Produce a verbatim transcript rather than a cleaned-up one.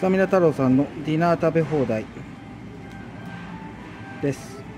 スタミナ太郎さんのディナー食べ放題です。